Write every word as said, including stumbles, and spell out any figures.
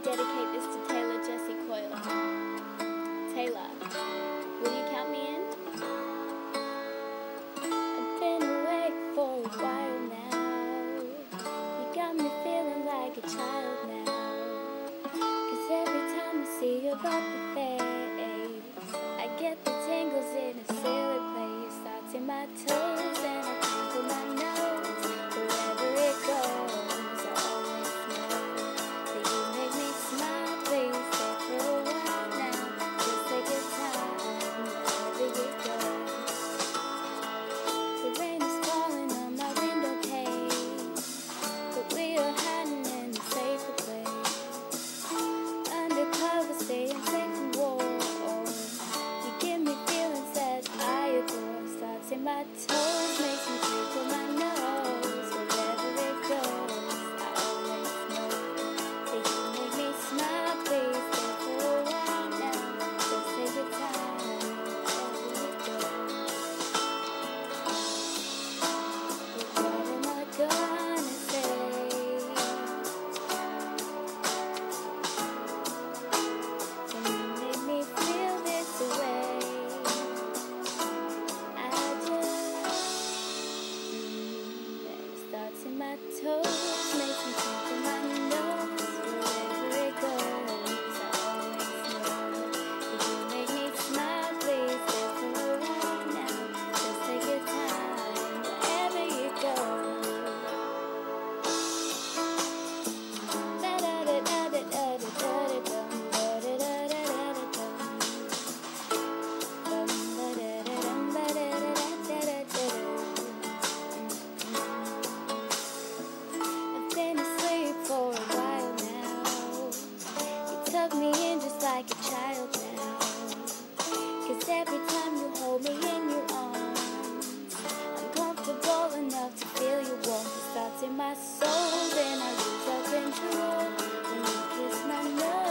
dedicate this to Taylor Jessie Coyle. Taylor, will you count me in? I've been awake for a while now. You got me feeling like a child now. Cause every time I see your bubbly face, I get the tingles in a silly place. Thoughts in my toes and I twinkle my nose. Wherever it goes, I always know that you make me smile. Please stay for a while now. Just take your time wherever you go. The rain is falling on my window pane, but we are hiding in a safer place. Undercover, staying safe and warm. You give me feelings that I adore. Starts in my toes, makes me twinkle my nose. Wherever it goes, I always know that you make me smile. Please stay for a while now. Just take your time wherever you go. But what am I gonna say? When you make me feel this way, I just, mm, it starts in my toes, makes me twinkle my nose. Wherever it goes, I always know that you make me smile. Please stay for a while now. Just take your time wherever you go. Da da da da da da da da da da da da da da da. I've been asleep for a while now. You tuck me in just like a child now. Cause every time you hold me in your arms, I'm comfortable enough to feel your warmth. It starts in my soul, then I lose all control when you kiss my nose.